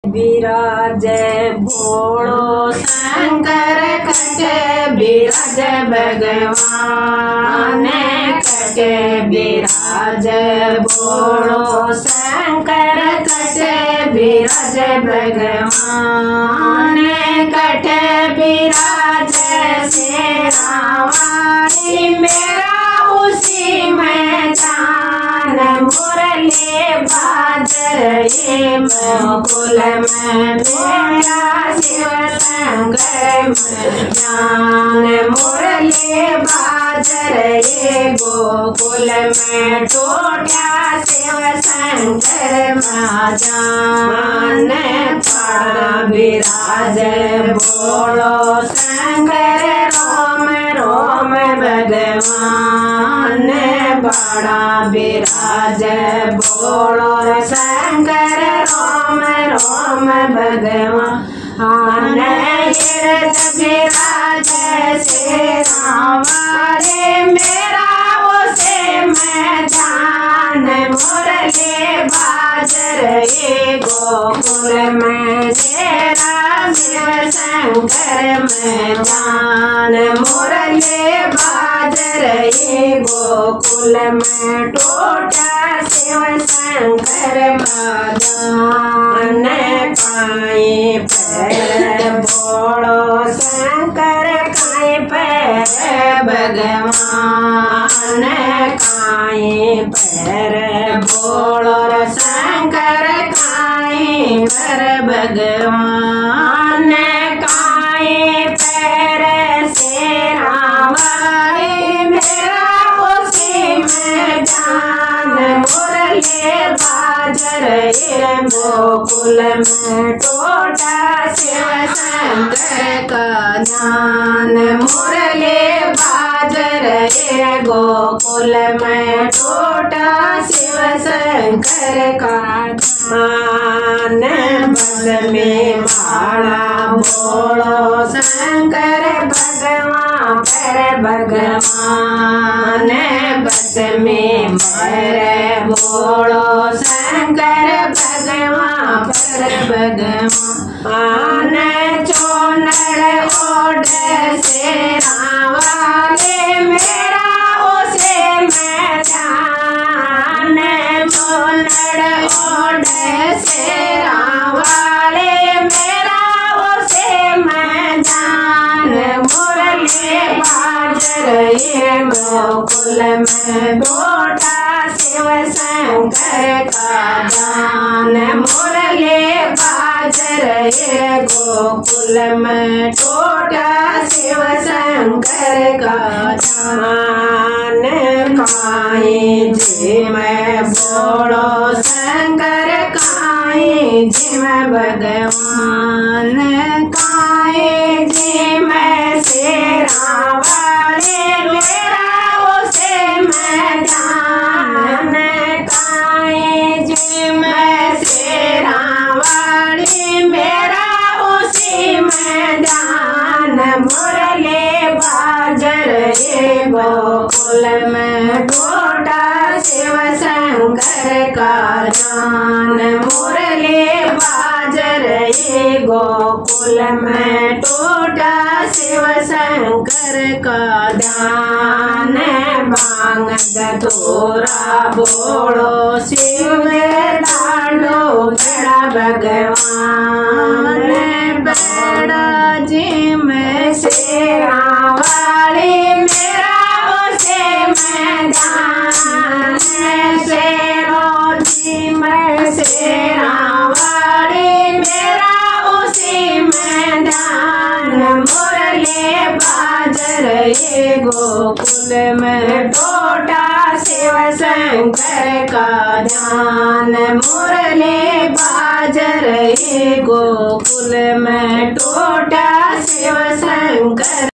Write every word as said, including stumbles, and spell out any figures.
विराज भोलो शंकर कटे विराज भगवान कटे विराज भोलो शंकर कटे विराज भगवान कटे विराज से रावारी मेरा उसी में जान मुरली बाजर ये मुकुल में मेरा शिव शंकर में जान मुरली बाजर ये गोकुल में टूटा शिव शंकर में जान पड़ा विराज बोलो शंकर रोम रोम भगवान बड़ा विराज बोलो शंकर रोम रोम भगवान विराज से रावारे मेरा उसे मैं जान मुरली बाजर ये गोकुल में तेरा शिव शंकर में जान मुरली बाजर ये गोकुल में टूटा शिव शंकर जान काई पैर बोलो शंकर काई पैर भगवान काई पैर बोलो शंकर काई पैर भगवान काई पैर से रावारी मेरा उसी में जान मुरली बाजर ये गोकुल में टूटा शिव शंकर का जान मुरली बाजर ये गोकुल में टूटा शिव शंकर का जान बस में भाड़ा बोलो शंकर भगवान पर भगवान बस में भर बोलो शंकर भगवान पर भगवान चोनर ओढ़ से रावारे मेरा उसे मैं जान चोनर ओढ़ से रावारे मेरा उसे मैं जान मुरली बाजर ये गोकुल में टूटा शिव शंकर का जान मुरली बाजर ये गोकुल में टूटा शिव शंकर का जान काई जी मैं बोलो शंकर काई जी मैं भगवान काई जी मैं शेरावारी मेरा उसे मैं जान काई जी मैं शेरावारी मेरा उसी में जान मुरली बाजर ये गोकुल में टूटा शिव शंकर का जान मुरली बाजर ये गोकुल में टूटा शिव शंकर का ध्यान मांग धतूरा बोलो शिव दांडो बड़ा भगवान बड़ा जी में शेरावारी मेरा उसे मैं जान शेरो जी में शेरावारी मेरा उसी में जान मुरली बाजर ये गोकुल में टूटा शिव शंकर का ध्यान मुरली बाजर ये गोकुल में टूटा शिव शंकर